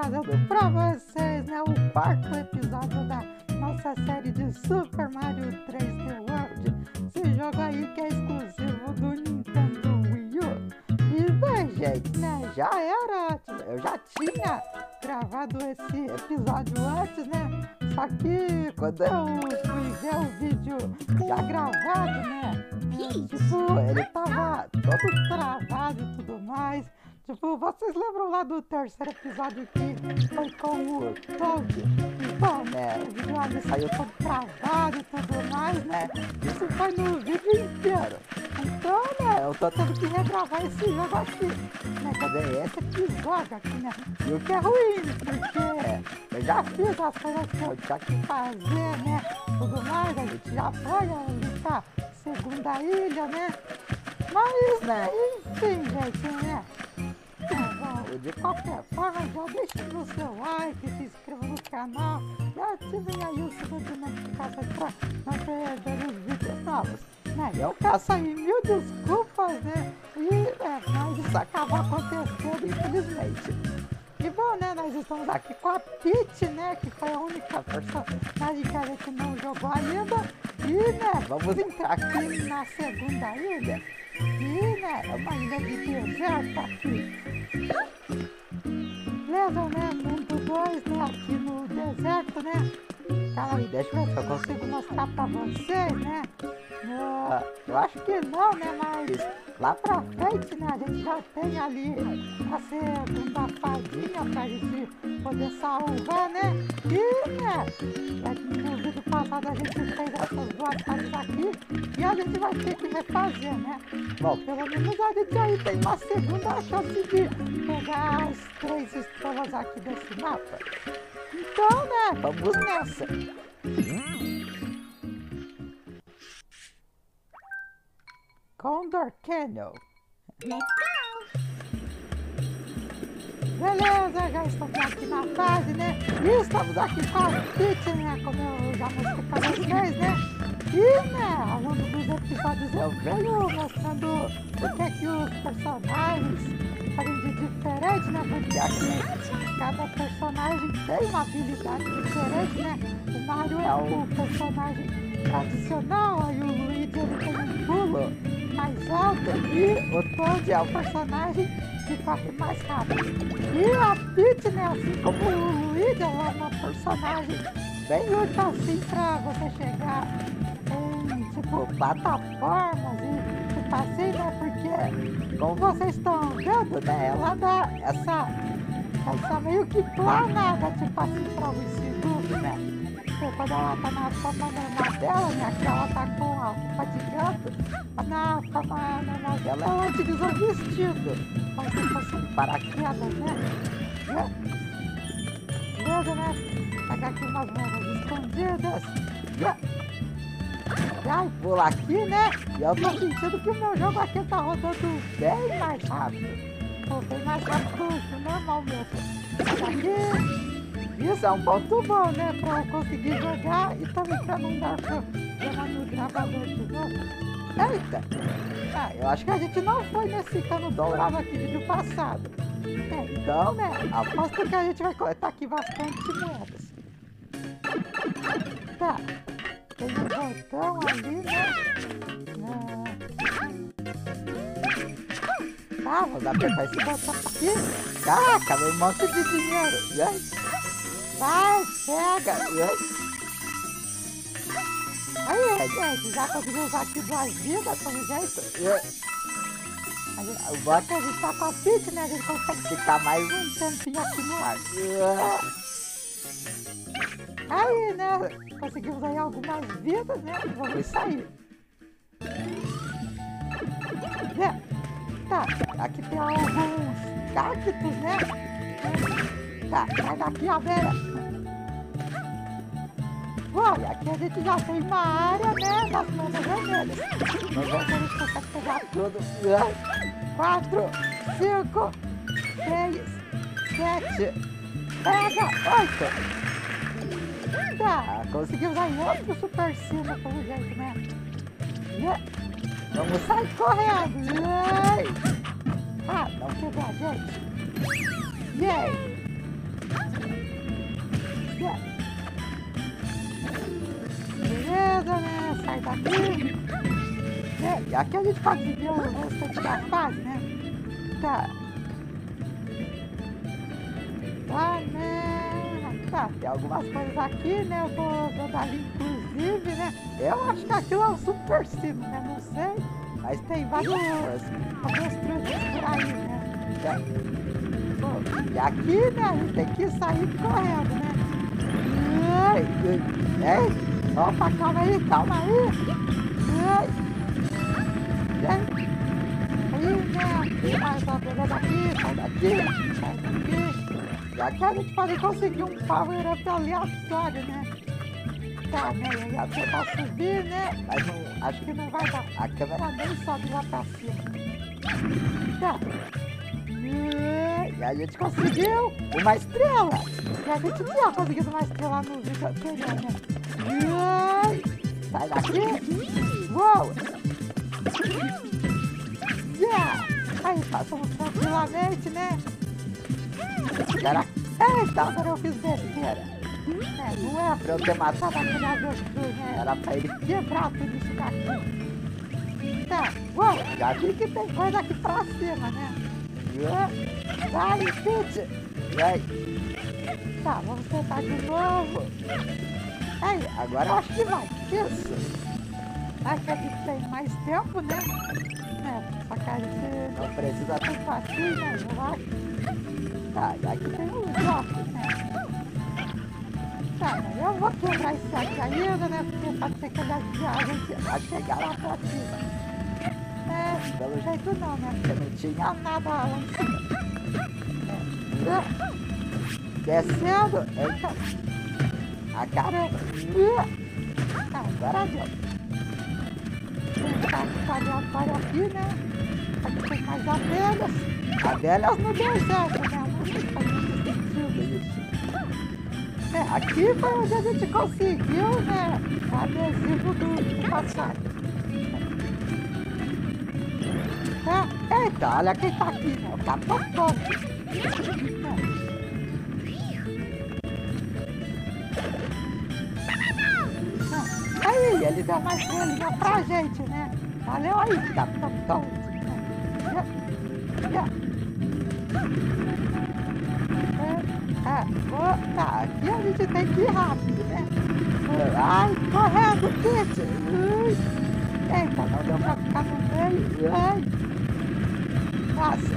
trazendo pra vocês, né, o quarto episódio da nossa série de Super Mario 3D World. Esse jogo aí que é exclusivo do Nintendo Wii U. E bem, gente, né, eu já tinha gravado esse episódio antes, né, só que quando eu fui ver o vídeo já gravado, né, tipo, ele tava todo travado e tudo mais. Tipo, vocês lembram lá do terceiro episódio que foi com o Toad? Então, né, o vídeo ali saiu todo travado e tudo mais, né? Isso foi no vídeo inteiro. Então, né, eu tô tendo que regravar esse jogo aqui, né? Quer dizer, esse episódio aqui, né? E o que é ruim, porque eu já fiz as coisas que eu tinha que fazer, né? Tudo mais, a gente já foi ali pra segunda ilha, né? Mas, né, enfim, gente, né? De qualquer forma, já deixe o seu like, se inscreva no canal e ativem aí o sininho de notificações para não perder os vídeos novos. Né? Eu peço aí 1000 desculpas, né? Mas isso acabou acontecendo, infelizmente. E bom, né, nós estamos aqui com a Peach, né, que foi a única personagem que a gente não jogou ainda. E, né, vamos entrar aqui na segunda ilha. E, né, é uma ilha de deserto aqui. Beleza, né, mundo 2, né, aqui no deserto, né. Calma aí, deixa eu ver se eu consigo mostrar pra vocês, né. Eu acho que não, né, mas lá pra frente, né, a gente já tem ali a segunda fadinha pra gente poder salvar, né? E, né, no vídeo passado a gente fez essas duas fases aqui e a gente vai ter que refazer, né? Bom, pelo menos a gente aí tem uma segunda chance de pegar as 3 estrelas aqui desse mapa. Então, né, vamos nessa! Condor Canyon. Let's go! Beleza, já estamos aqui na fase, né? E estamos aqui com a Peach, né? Como eu já mostrei pra vocês, né? E, né, ao longo dos episódios eu venho mostrando o que é que os personagens fazem de diferente, né? Porque aqui cada personagem tem uma habilidade diferente, né? O Mario é o personagem tradicional, aí o Luigi ele tem um pulo mais alto e o Toad é o personagem que corre mais rápido. E a Peach, né, assim como o Luigi, ela é uma personagem bem útil assim pra você chegar em, tipo, plataformas e tipo assim, né, porque como vocês estão vendo, né, ela dá essa meio que planada, tipo assim, pra um segundo, né. Quando ela tá na forma normal dela, né, que ela tá com a roupa de gato, na forma normal dela ela utiliza um vestido, como se fosse um paraquedas, né? Beleza, né? Pegar aqui umas moedas escondidas. Já pula aqui, né? E eu tô sentindo que o meu jogo aqui tá rodando bem mais rápido. Tô bem mais rápido que o normal mesmo. Aqui. Isso é um ponto bom, né? Pra eu conseguir jogar e também pra não dar problema no gravador de novo. Eita! Eu acho que a gente não foi nesse cano dourado aqui no vídeo passado. Então, né? Aposto que a gente vai coletar aqui bastante moedas. Tá. Tem um botão ali, né? Tá, vamos apertar esse botão aqui. Caraca, veio um monte de dinheiro. E aí? Vai, pega! Aí, gente, já conseguiu usar aqui 2 vidas, pelo jeito. O bom é que a gente tá com a Peach, né? A gente consegue ficar mais um tempinho aqui no ar. Aí, né? Conseguimos aí algumas vidas, né? Vamos sair. Tá, aqui tem alguns cactos, né? Tá, sai daqui, abelha. Bom, e aqui a gente já tem uma área, né, das plantas vermelhas. Vamos ver se a gente consegue pegar tudo. 4, 5, 6, 7, pega 8. Tá, conseguimos aí outro super cima pelo jeito, né? Vamos sair correndo. Ah, não pegou a gente. aqui. Né? E aqui a gente pode ver o restante da fase, né? Tá. Tá, né? Tá, tem algumas coisas aqui, né? Eu tô dando ali, inclusive, né? Eu acho que aquilo é um super sino, né? Não sei. Mas tem vários truques por aí, né? E aqui, né? A gente tem que sair correndo, né? Ei, opa, calma aí. Aí, né? Mais uma beleza aqui, sai daqui. E aqui a gente pode conseguir um power-up aleatório, né? Tá, né? Eu ia tentar subir, né? Mas não, acho que não vai dar. A câmera nem sobe lá pra cima. Tá. E a gente conseguiu uma estrela. E a gente tinha conseguido uma estrela no vídeo anterior, né? Sai daqui. Uou! Yeah! Aí passamos tranquilamente, né? Eita, agora eu fiz besteira. Não é pra eu ter matado aquele avestruz, né? Era pra ele quebrar tudo isso daqui. Tá, uou! Já vi que tem coisa aqui pra cima, né? Vai, Pete! E aí? Tá, vamos tentar de novo. Aí, agora eu acho que vai. Isso! Acho que a gente tem mais tempo, né? Só que a gente não precisa tanto assim, né? Eu acho. Tá, e aqui tem uns blocos, né? Tá, mas eu vou quebrar isso aqui ainda, né? Porque pode ser que ele ajude a gente a chegar lá pra cima. Pelo jeito não, né? Porque não tinha nada lá em cima. Descendo. Eita. Ah, caramba. Agora deu. Tá aleatório aqui, né? Aqui tem mais abelhas. Abelhas no deserto, né? Não sei se faz muito sentido isso. Aqui foi onde a gente conseguiu, né? O adesivo do passado. Eita, olha quem tá aqui, né? O Capitão Tom. Aí, ele dá mais estrelinha pra gente, né? Valeu aí, Capitão Tom. Tá, aqui a gente tem que ir rápido, né? Ai, correndo, Pete! Eita, não deu pra ficar no meio. Ai! Nossa!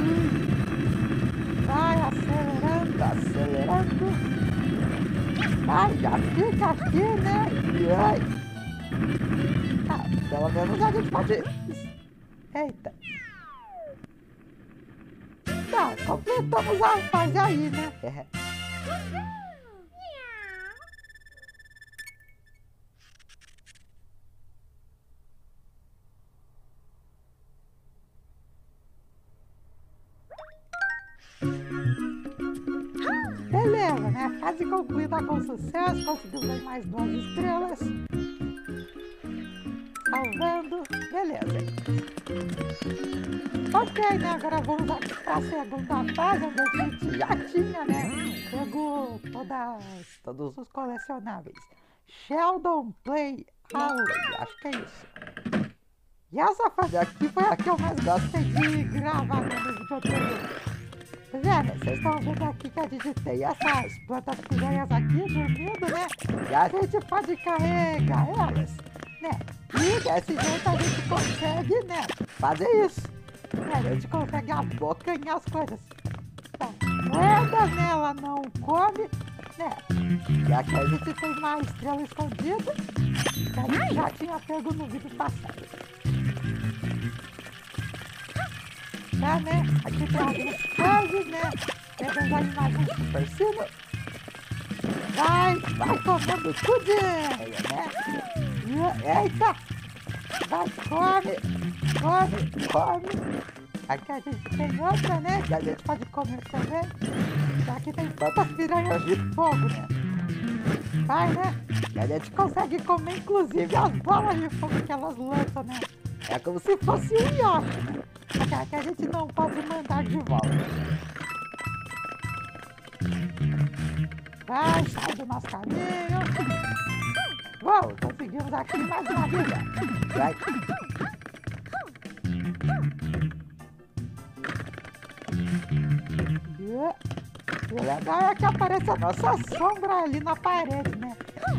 Vai acelerando. Vai, já fica aqui, né? Ai! Tá, pelo menos a gente pode... Eita! Tá, completamos a fase aí, né? Beleza, né? Fase concluída com sucesso, conseguimos aí mais 2 estrelas. Salvando, beleza. Ok, né? Agora vamos aqui para a segunda fase, onde a gente já tinha, né? Pegou todos os colecionáveis. Sheldon Play Alley, acho que é isso. E essa fase aqui foi a que eu mais gostei de gravar no vídeo anterior. Vocês estão vendo aqui que a gente tem essas plantas piranhas aqui dormindo, né? E a gente pode carregar elas, né? E desse jeito a gente consegue, né? Fazer isso. A gente consegue abocanhar as coisas. Tá. Moeda, né? Ela não come, né? E aqui a gente tem uma estrela escondida que a gente já tinha pego no vídeo passado. Tá, né? Aqui tem algumas coisas, né? Pegando a imagem super cima. Vai comendo tudinho, né? Eita! Vai, come. Aqui a gente tem outra, né? Que a gente pode comer também. Aqui tem tantas piranhas de fogo, né? Vai, né? E a gente consegue comer, inclusive, as bolas de fogo que elas lançam, né? É como se fosse um iote, né? Que a gente não pode mandar de volta. Vai, sai do nosso caminho. Uau, conseguimos aqui mais uma vida. Vai. E o legal é que aparece a nossa sombra ali na parede, né?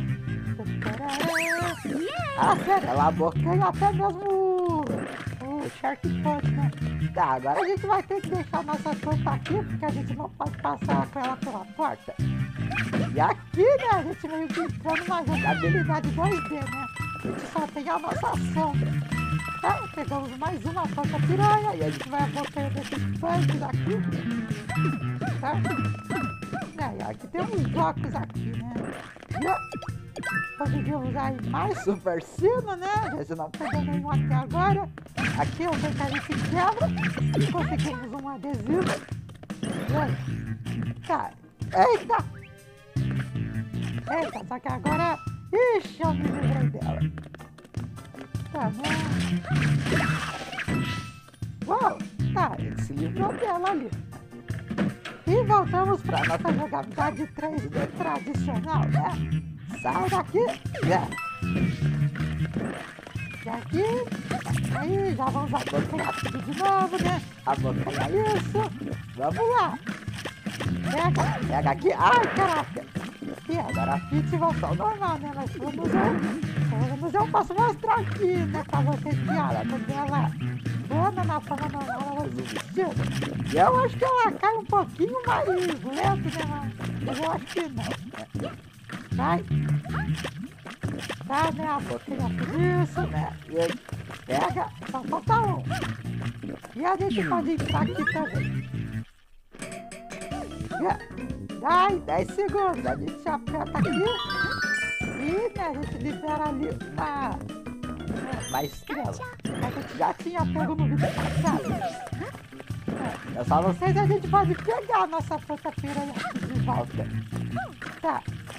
Ah, sério, ela bloqueia até mesmo o Shark Punch, né? Tá, agora a gente vai ter que deixar a nossa planta aqui, porque a gente não pode passar com ela pela porta. E aqui, né, a gente meio que entrando numa jogabilidade 2D, né? A gente só tem a nossa sombra. Tá, pegamos mais uma planta piranha e a gente vai bloqueando esses punches aqui. Tá? E aqui tem uns blocos aqui, né? Conseguimos aí mais super sino, né? A gente não pegou nenhum até agora. Aqui eu sei que a gente quebra. E conseguimos um adesivo. Tá. Eita! Eita, só que agora... Ixi, eu me livrei dela. Tá, né? Uau! Tá, ele se livrou dela ali. E voltamos pra nossa jogabilidade 3D tradicional, né? Sai daqui! E aqui, aí já vamos abocanhar tudo de novo, né? Abocanhar isso. Vamos lá. Pega aqui. Ai, caraca. E agora a Fit voltou ao normal, né? Mas pelo menos eu posso mostrar aqui, né? Pra vocês que, olha, quando ela anda na forma normal, ela usa o vestido. E eu acho que ela cai um pouquinho mais lento, né? Mas eu acho que não, né? Vai. Tá, né? A boquinha por isso, né? E aí, pega, só falta um. E a gente pode entrar aqui também. Dai 10 segundos, a gente aperta aqui. E, né, a gente libera ali uma estrela. A gente já tinha pego no vídeo passado. Eu só não sei se a gente pode pegar a nossa planta piranha de volta. Tá.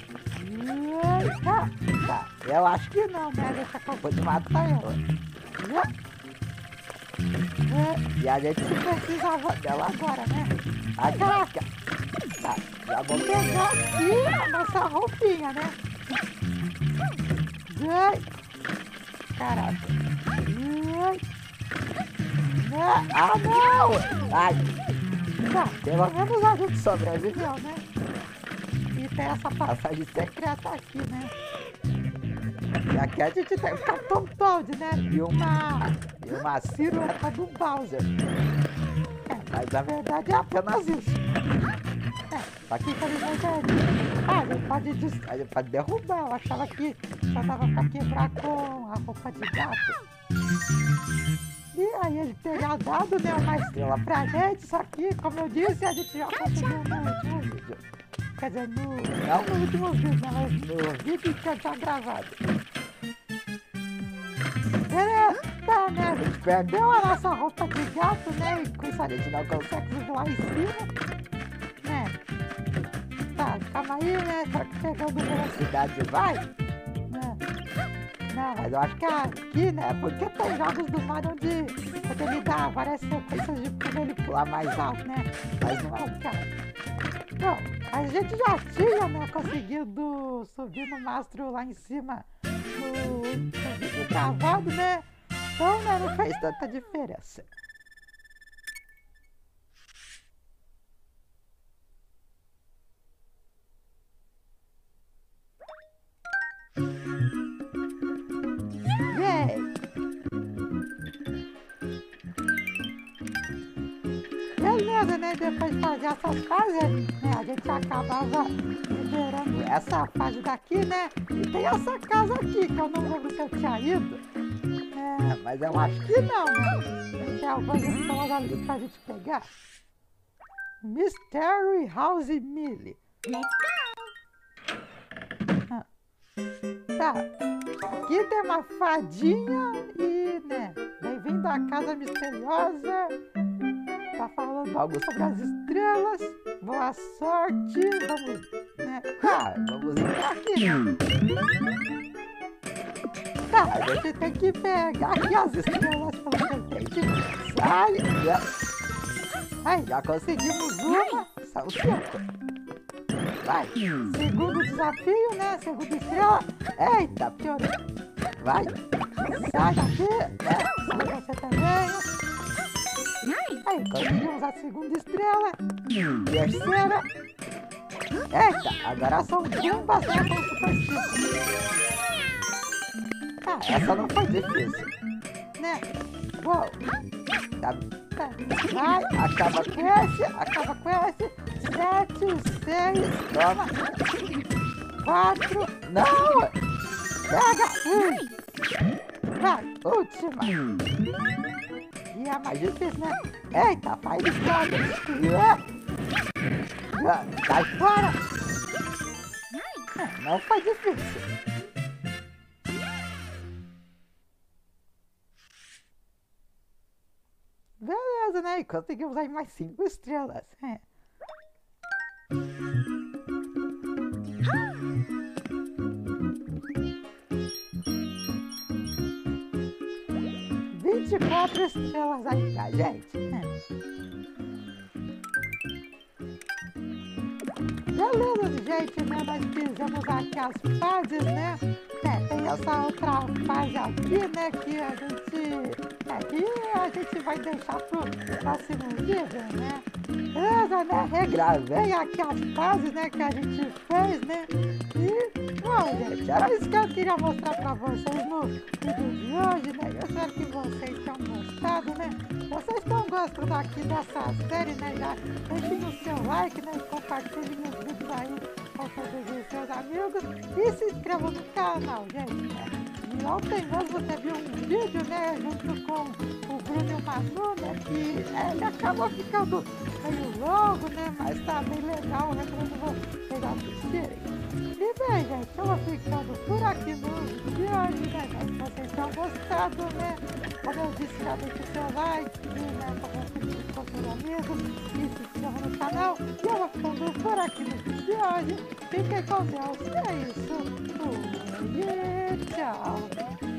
Tá. Eu acho que não, né? A gente acabou de matar ela. E a gente precisava dela agora, né? Ai, caraca! Tá, já vou pegar aqui a nossa roupinha, né? Ai, caraca! Ah, não! Ai! Tá, pelo menos a gente sobreviveu, né? E tem essa passagem secreta aqui, né? E aqui a gente tem o Capitão Toad, né? E uma silhueta do Bowser. Mas na verdade é apenas isso. Só que infelizmente a gente pode derrubar. Eu achava que só dava pra quebrar com a roupa de gato. E aí ele teria dado, né, uma estrela pra gente. Só que, como eu disse, a gente já conseguiu no último vídeo. Quer dizer, não no último vídeo, mas no vídeo que eu tinha gravado. Tá, né? A gente perdeu a nossa roupa de gato, né? E com isso a gente não consegue subir lá em cima, né? Tá, calma aí, né? Só que pegando velocidade vai, né? Não, mas eu acho que aqui, né? Porque tem jogos do Mario onde ele dá várias sequências de como ele pular mais alto, né? Mas não é o caso. Bom, a gente já tinha, né, conseguido subir no mastro lá em cima no vídeo gravado, né? Então, né, não fez tanta diferença. Beleza, né? Depois de fazer essas fases, né, a gente acabava liberando essa fase daqui, né? E tem essa casa aqui, que eu não lembro se eu tinha ido. Mas eu acho que não, né? Tem algumas estrelas ali pra gente pegar. Mystery House Millie. Tá. Aqui tem uma fadinha e, né? Bem-vindo à casa misteriosa. Tá falando algo sobre as estrelas. Boa sorte. Vamos, né? Vamos entrar aqui. Tá, a gente tem que pegar aqui as estrelas pelo repente. Sai. Aí, já conseguimos uma. São 5. Vai. Segundo desafio, né? Segunda estrela. Eita, piorou. Vai. Sai daqui. Sai você também. Aí, conseguimos a segunda estrela. Terceira. Eita, agora são bombas, né? Com super ciclo. Ah, essa não foi difícil. Né? Uou. Tá. Vai, acaba com esse. 7, 6, toma. 4, não. Pega. Vai, última. E é mais difícil, né? Eita, faz estrada. Sai fora. Não foi difícil. Beleza, né? E conseguimos aí mais 5 estrelas. 24 estrelas aí pra gente. Beleza, gente, né? Nós fizemos aqui as fases, né? Tem essa outra fase aqui, né? Que a gente vai deixar pro próximo vídeo, né? Beleza, né? Regravei aqui as fases, né? Que a gente fez, né? E, bom, gente, era isso que eu queria mostrar pra vocês no vídeo de hoje, né? Eu espero que vocês tenham gostado, né? Vocês estão gostando aqui dessa série, né? Já deixem o seu like, né? Compartilhem os vídeos aí com todos os seus amigos e se inscrevam no canal, gente, né? E ontem mesmo teve um vídeo, né? Junto com o Bruno e o Manu, né? Que ele acabou ficando meio longo, né? Mas tá bem legal, recomendo vocês assistirem. E bem, gente, eu vou ficando por aqui no vídeo de hoje, né? Se vocês tenham gostado, né? Como eu disse, já deixa o seu like, né? Compartilhe com seus amigos e se inscreva no canal. E eu vou ficando por aqui no vídeo de hoje. Fiquem com Deus. E é isso. Fui. Tchau.